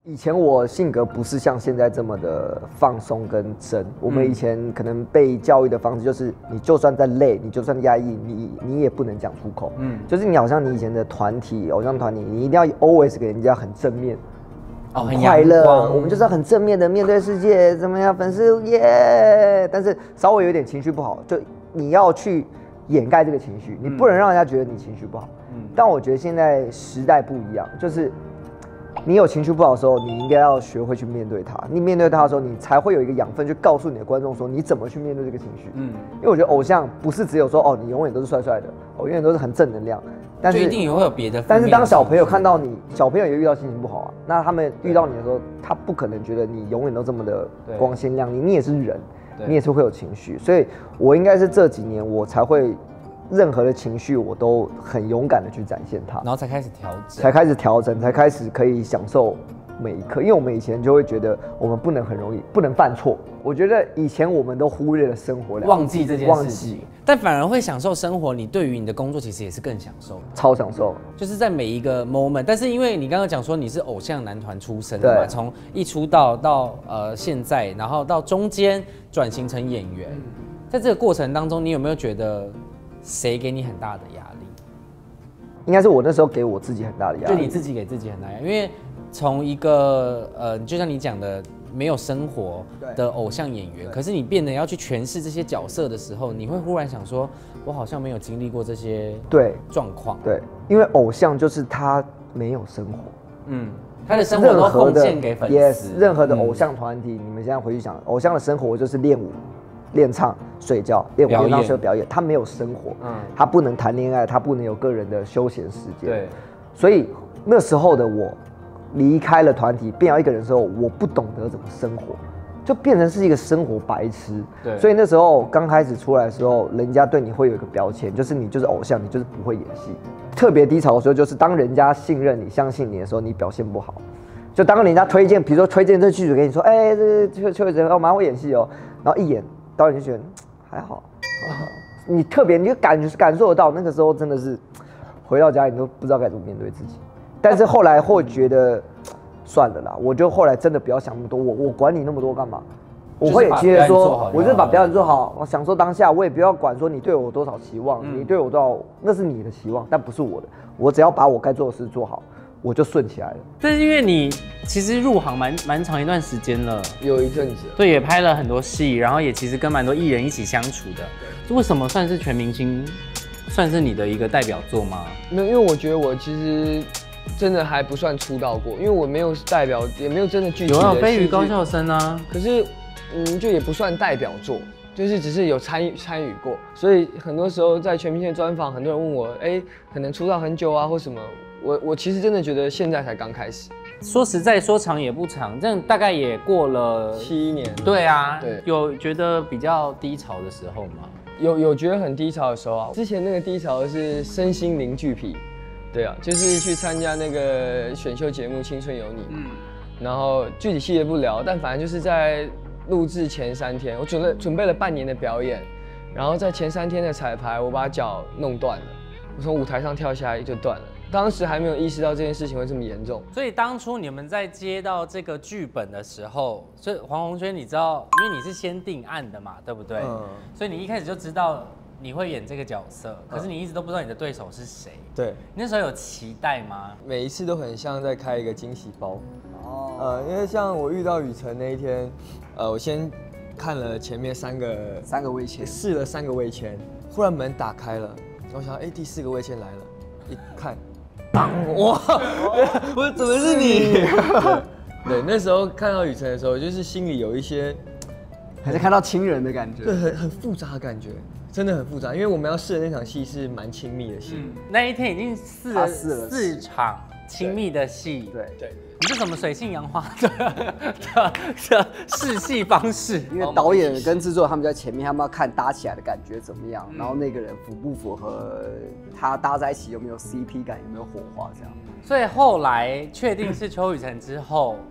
以前我性格不是像现在这么的放松跟真。我们以前可能被教育的方式就是，你就算再累，你就算压抑，你也不能讲出口。就是你好像你以前的团体偶像团体，你一定要 always 给人家很正面。很快乐，我们就是要很正面的面对世界，怎么样？粉丝耶！但是稍微有点情绪不好，就你要去掩盖这个情绪，你不能让人家觉得你情绪不好。但我觉得现在时代不一样，就是你有情绪不好的时候，你应该要学会去面对它。你面对它的时候，你才会有一个养分去告诉你的观众说你怎么去面对这个情绪。因为我觉得偶像不是只有说哦，你永远都是帅帅的，永远都是很正能量。但是就一定也会有别的。 但是当小朋友看到你，小朋友也遇到心情不好啊，那他们遇到你的时候，他不可能觉得你永远都这么的光鲜亮丽，你也是人，你也是会有情绪，所以我应该是这几年我才会任何的情绪我都很勇敢的去展现它， 然后才开始调整， 才开始可以享受每一刻，因为我们以前就会觉得我们不能很容易不能犯错，我觉得以前我们都忽略了生活， 忘记这件事情，但反而会享受生活。你对于你的工作其实也是更享受， 超享受， 就是在每一个 moment。但是因为你刚刚讲说你是偶像男团出身的嘛，从一出道到现在，然后到中间转型成演员，在这个过程当中，你有没有觉得谁给你很大的压力？ 应该是我那时候给我自己很大的压力， 就你自己给自己很大压力，因为从一个就像你讲的没有生活的偶像演员，可是你变得要去诠释这些角色的时候，你会忽然想说，我好像没有经历过这些状况。 对，因为偶像就是他没有生活， 他的生活都奉献给粉丝。 任何的偶像团体，你们现在回去想，偶像的生活就是练舞、练唱、睡觉、练舞、练唱、学表演，他没有生活，他不能谈恋爱，他不能有个人的休闲时间。对，所以那时候的我离开了团体，变到一个人的时候，我不懂得怎么生活，就变成是一个生活白痴。对，所以那时候刚开始出来的时候，人家对你会有一个标签，就是你就是偶像，你就是不会演戏。特别低潮的时候，就是当人家信任你、相信你的时候，你表现不好。就当人家推荐，比如说推荐这剧组给你说，哎，这邱伟哲哦，蛮会演戏哦，然后一演，导演就觉得还好，你特别你就感受得到，那个时候真的是回到家你都不知道该怎么面对自己。但是后来会觉得算了啦，我就后来真的不要想那么多，我管你那么多干嘛？我会觉得说，我就是把表演做好，我享受当下，我也不要管说你对我有多少期望，你对我多少，那是你的期望，但不是我的。我只要把我该做的事做好，我就顺起来了。 但是因为你其实入行蛮长一段时间了， 有一阵子， 对，也拍了很多戏，然后也其实跟蛮多艺人一起相处的。为什么算是全明星，算是你的一个代表作吗？ 没有，因为我觉得我其实真的还不算出道过，因为我没有代表，也没有真的具体的。 有啊，飞鱼高校生啊。 可是，就也不算代表作，就是只是有参与过。所以很多时候在全明星的专访，很多人问我，可能出道很久啊或什么，我其实真的觉得现在才刚开始。 说实在，说长也不长，这样大概也过了 7年。 对啊， 对， 有觉得比较低潮的时候吗？ 有觉得很低潮的时候啊。之前那个低潮是身心灵俱疲。对啊，就是去参加那个选秀节目《青春有你》，然后具体细节不聊，但反正就是在录制前3天，我准备了半年的表演，然后在前3天的彩排，我把脚弄断了，我从舞台上跳下来就断了。当时还没有意识到这件事情会这么严重。 所以当初你们在接到这个剧本的时候，所以黄宏轩，你知道，因为你是先定案的嘛，对不对？所以你一开始就知道你会演这个角色，可是你一直都不知道你的对手是谁。 对， 你那时候有期待吗？ 每一次都很像在开一个惊喜包。因为像我遇到雨辰那一天，我先看了前面三个位签， 试了3个位签，忽然门打开了，我想，第4个位签来了，一看，当哇，我怎么是你？对，那时候看到雨辰的时候，就是心里有一些， 还是看到亲人的感觉， 对，很复杂的感觉。真的很复杂，因为我们要试的那场戏是蛮亲密的戏。 那一天已经试了4场亲密的戏。 对， 你是什么水性杨花的试戏方式？ 因为导演跟制作他们在前面，他们要看搭起来的感觉怎么样，然后那个人符不符合他搭在一起有没有 CP 感，有没有火花这样。 所以后来确定是邱雨辰之后，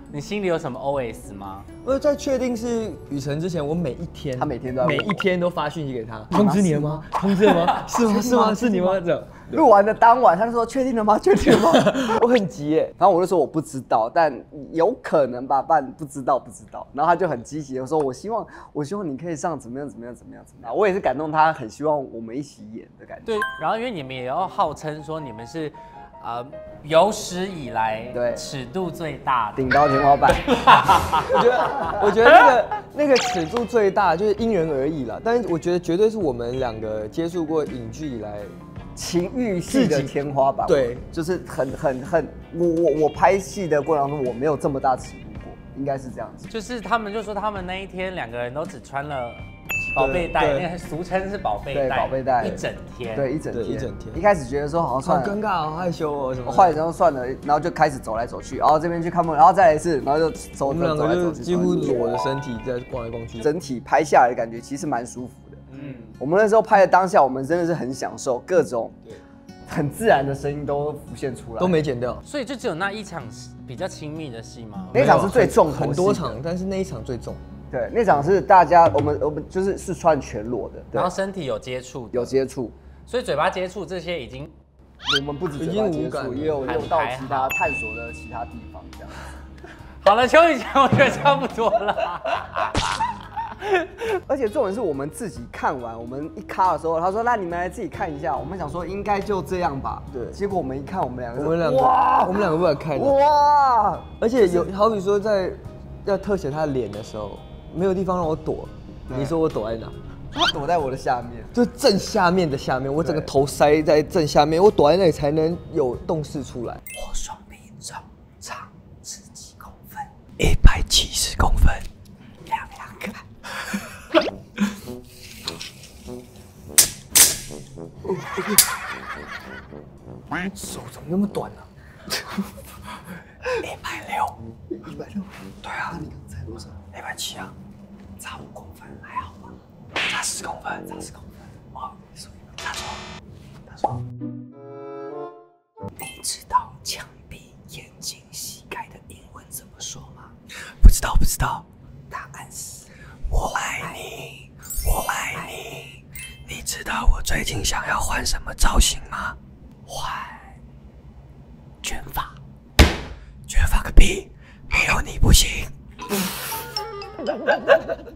你心里有什么 OS 吗？ 我在确定是雨辰之前，我每一天， 他每一天都发讯息给他，通知你了吗？通知了吗？是吗？是吗？是你吗？这样。 录完的当晚，他就说确定了吗？确定了吗？我很急耶，然后我就说我不知道，但有可能吧，不知道。然后他就很积极的说，我希望你可以上怎么样。我也是感动他，很希望我们一起演的感觉。 对，然后因为你们也要号称说你们是。有史以来尺度最大的顶高天花板。 我觉得那个尺度最大就是因人而异啦，但是我觉得绝对是我们2个接触过影剧以来情欲戏的天花板。 对， 就是我拍戏的过程中我没有这么大尺度过，应该是这样子。 就是他们就说他们那一天2个人都只穿了。宝贝袋，那个俗称是宝贝袋， 宝贝袋， 一整天， 对，一整天。一开始觉得说好像算了， 好尴尬，好害羞哦什么。 后来然后算了，然后就开始走来走去，然后这边去看梦，然后再来一次，然后就走。 我们2个就几乎裸着身体在逛来逛去。 整体拍下来的感觉其实蛮舒服的。我们那时候拍的当下，我们真的是很享受各种很自然的声音都浮现出来， 都没剪掉。 所以就只有那一场比较亲密的戏吗？ 那场是最重， 很多场，但是那一场最重。 对，那场是大家我们就是穿全裸的， 然后身体有接触， 所以嘴巴接触这些已经， 我们不止嘴巴接触，也有到其他探索的其他地方这样。 好了，邱雨辰，我觉得差不多了。 而且重点是我们自己看完，我们一卡的时候，他说：“那你们来自己看一下。”我们想说应该就这样吧。对。结果我们一看，我们两个哇，我们2个不敢看。哇！而且好比说在要特写他的脸的时候。没有地方让我躲，你说我躲在哪？ 他躲在我的下面， 就正下面的下面，我整个头塞在正下面，我躲在那里才能有动势出来。 我双臂长是几公分？170公分，亮看。 手怎么那么短呢 ？160，对啊，你刚才多少？170啊。差5公分还好吗？差10公分，哦，差错。你知道墙壁、眼睛、膝盖的英文怎么说吗？不知道。答案是我爱你。你知道我最近想要换什么造型吗？换卷发。卷发个屁！没有你不行。